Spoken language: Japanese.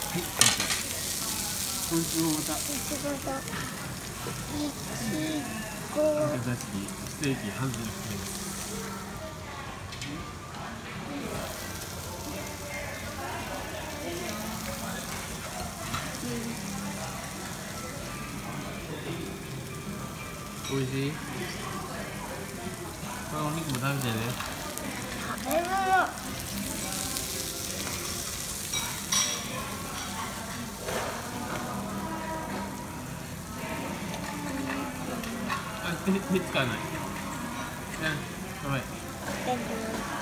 い、今週もまた。 いちごと。いちご。 大好き、ステーキ、ハンズのステーキ。美味しい。これお肉も食べてね。 食べ物。 手使わない。ね、ごめん。